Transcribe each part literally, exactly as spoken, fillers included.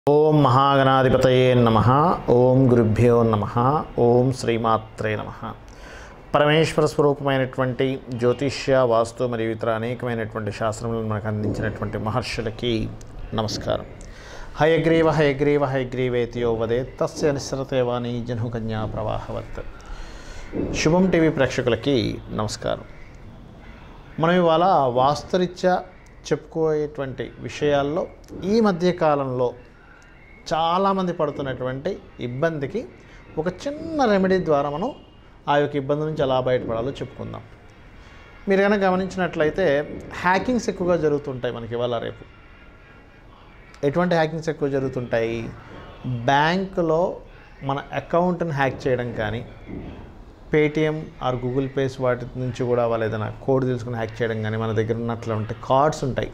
ఓం మహాగణాధిపతయే నమః. ఓం గురుభ్యో నమః. ఓం శ్రీమాత్రే నమః. పరమేశ్వర స్వరూపమైనటువంటి జ్యోతిష్య, వాస్తు మరియు ఇతర అనేకమైనటువంటి శాస్త్రములను మనకు అందించినటువంటి మహర్షులకి నమస్కారం. హయగ్రీవ హయగ్రీవ హయగ్రీవేతియో వదేత్ తస్య నిస్సరతే వాణి జహ్నుకన్యా ప్రవాహవత్. శుభం టీవీ ప్రేక్షకులకి నమస్కారం. మనం ఇవాళ వాస్తురీత్యా చెప్పుకోయేటువంటి విషయాల్లో ఈ మధ్యకాలంలో చాలామంది పడుతున్నటువంటి ఇబ్బందికి ఒక చిన్న రెమెడీ ద్వారా మనం ఆ యొక్క ఇబ్బంది నుంచి ఎలా బయటపడాలో చెప్పుకుందాం. మీరు కనుక గమనించినట్లయితే హ్యాకింగ్స్ ఎక్కువగా జరుగుతుంటాయి మనకి ఇవాళ రేపు. ఎటువంటి హ్యాకింగ్స్ ఎక్కువ జరుగుతుంటాయి? బ్యాంకులో మన అకౌంట్ని హ్యాక్ చేయడం కానీ, పేటిఎం ఆర్ గూగుల్ పేస్ వాటి నుంచి కూడా వాళ్ళు ఏదైనా కోడ్ తెలుసుకుని హ్యాక్ చేయడం కానీ, మన దగ్గర ఉన్నట్లు ఉంటే కార్డ్స్ ఉంటాయి,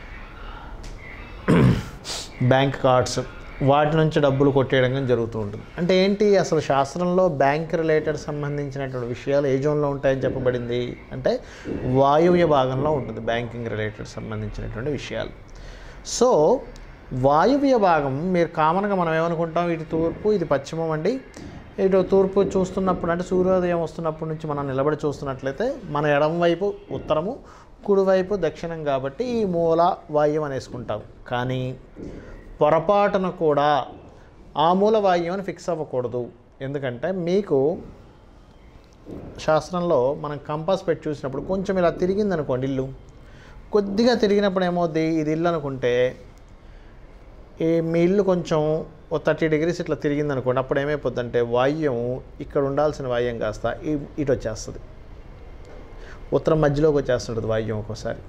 బ్యాంక్ కార్డ్స్, వాటి నుంచి డబ్బులు కొట్టేయడం కానీ జరుగుతూ ఉంటుంది. అంటే ఏంటి, అసలు శాస్త్రంలో బ్యాంక్ రిలేటెడ్ సంబంధించినటువంటి విషయాలు ఏ జోన్లో ఉంటాయని చెప్పబడింది అంటే వాయువ్య భాగంలో ఉంటుంది బ్యాంకింగ్ రిలేటెడ్ సంబంధించినటువంటి విషయాలు. సో వాయువ్య భాగం మీరు కామన్గా మనం ఏమనుకుంటాం, ఇటు తూర్పు ఇది పశ్చిమం అండి. ఇటు తూర్పు చూస్తున్నప్పుడు అంటే సూర్యోదయం వస్తున్నప్పటి నుంచి మనం నిలబడి చూస్తున్నట్లయితే మన ఎడమ వైపు ఉత్తరము, కుడివైపు దక్షిణం, కాబట్టి ఈ మూల వాయువ్యం అనేసుకుంటాం. కానీ పొరపాటున కూడా ఆ మూల వాయువ్యం అని ఫిక్స్ అవ్వకూడదు. ఎందుకంటే మీకు శాస్త్రంలో మనం కంపాస్ పెట్టి చూసినప్పుడు కొంచెం ఇలా తిరిగింది అనుకోండి, ఇల్లు కొద్దిగా తిరిగినప్పుడు ఏమవుద్ది, ఇది ఇల్లు అనుకుంటే ఈ మీ ఇల్లు కొంచెం ఓ థర్టీ డిగ్రీస్ ఇట్లా తిరిగింది అనుకోండి, అప్పుడు ఏమైపోద్ది అంటే వాయువ్యం ఇక్కడ ఉండాల్సిన వాయువ్యం కాస్త ఇటు వచ్చేస్తుంది, ఉత్తరం మధ్యలోకి వచ్చేస్తుంటుంది వాయువ్యం ఒక్కోసారి.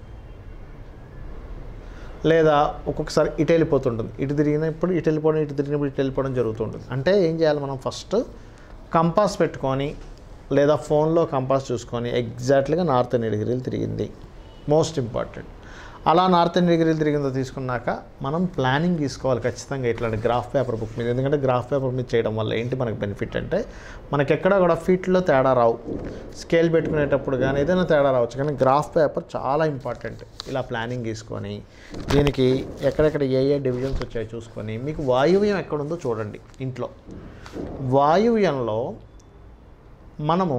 లేదా ఒక్కొక్కసారి ఇటు వెళ్ళిపోతుంటుంది, ఇటు తిరిగినప్పుడు ఇటు వెళ్ళిపోవడం, ఇటు తిరిగినప్పుడు ఇటు వెళ్ళిపోవడం జరుగుతుంటుంది. అంటే ఏం చేయాలి, మనం ఫస్ట్ కంపాస్ పెట్టుకొని లేదా ఫోన్లో కంపాస్ చూసుకొని ఎగ్జాక్ట్లీగా నార్త్ ఎన్ని డిగ్రీలు తిరిగింది, మోస్ట్ ఇంపార్టెంట్. అలా నార్త్ ఎన్ని డిగ్రీలు తిరిగిందో తీసుకున్నాక మనం ప్లానింగ్ తీసుకోవాలి ఖచ్చితంగా ఇట్లాంటి గ్రాఫ్ పేపర్ బుక్ మీద. ఎందుకంటే గ్రాఫ్ పేపర్ మీద చేయడం వల్ల ఏంటి మనకు బెనిఫిట్ అంటే మనకి ఎక్కడ కూడా ఫీట్లో తేడా రావు, స్కేల్ పెట్టుకునేటప్పుడు కానీ ఏదైనా తేడా రావచ్చు. కానీ గ్రాఫ్ పేపర్ చాలా ఇంపార్టెంట్. ఇలా ప్లానింగ్ తీసుకొని దీనికి ఎక్కడెక్కడ ఏ ఏ డివిజన్స్ వచ్చాయో చూసుకొని మీకు వాయువ్యం ఎక్కడుందో చూడండి. ఇంట్లో వాయువ్యంలో మనము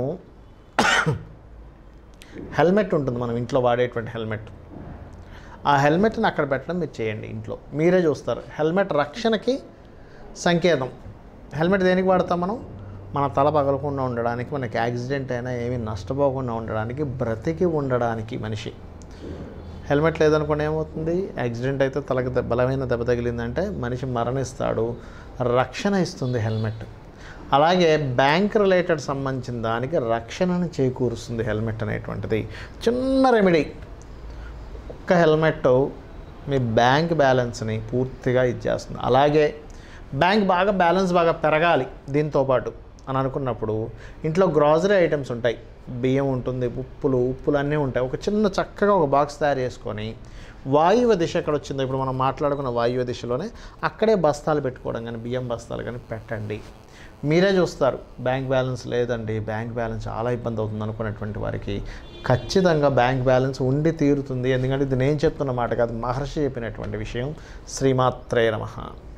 హెల్మెట్ ఉంటుంది, మనం ఇంట్లో వాడేటువంటి హెల్మెట్. ఆ హెల్మెట్ని అక్కడ పెట్టడం మీరు చేయండి. ఇంట్లో మీరే చూస్తారు. హెల్మెట్ రక్షణకి సంకేతం. హెల్మెట్ దేనికి వాడతాం మనం? మన తల పగలకుండా ఉండడానికి, మనకి యాక్సిడెంట్ అయినా ఏమీ నష్టపోకుండా ఉండడానికి, బ్రతికి ఉండడానికి. మనిషి హెల్మెట్ లేదనుకోండి ఏమవుతుంది, యాక్సిడెంట్ అయితే తలకి బలమైన దెబ్బ తగిలిందంటే మనిషి మరణిస్తాడు. రక్షణ ఇస్తుంది హెల్మెట్. అలాగే బ్యాంక్ రిలేటెడ్ సంబంధించిన దానికి రక్షణను చేకూరుస్తుంది హెల్మెట్ అనేటువంటిది. చిన్న రెమెడీ. ఒక్క హెల్మెట్ మీ బ్యాంక్ బ్యాలెన్స్ని పూర్తిగా ఇచ్చేస్తుంది. అలాగే బ్యాంక్ బాగా బ్యాలెన్స్ బాగా పెరగాలి దీంతోపాటు అని అనుకున్నప్పుడు ఇంట్లో గ్రాసరీ ఐటమ్స్ ఉంటాయి, బియ్యం ఉంటుంది, ఉప్పులు ఉప్పులు అన్నీ ఉంటాయి. ఒక చిన్న చక్కగా ఒక బాక్స్ తయారు చేసుకొని వాయువ్య దిశ ఎక్కడ వచ్చిందో ఇప్పుడు మనం మాట్లాడుకున్న వాయువ్య దిశలోనే అక్కడే బస్తాలు పెట్టుకోవడం కానీ, బియ్యం బస్తాలు కానీ పెట్టండి. మీరే చూస్తారు, బ్యాంక్ బ్యాలెన్స్ లేదండి, బ్యాంక్ బ్యాలెన్స్ చాలా ఇబ్బంది అవుతుంది అనుకున్నటువంటి వారికి ఖచ్చితంగా బ్యాంక్ బ్యాలెన్స్ ఉండి తీరుతుంది. ఎందుకంటే ఇది నేను చెప్తున్న మాట కాదు, మహర్షి చెప్పినటువంటి విషయం. శ్రీమాత్రే నమః.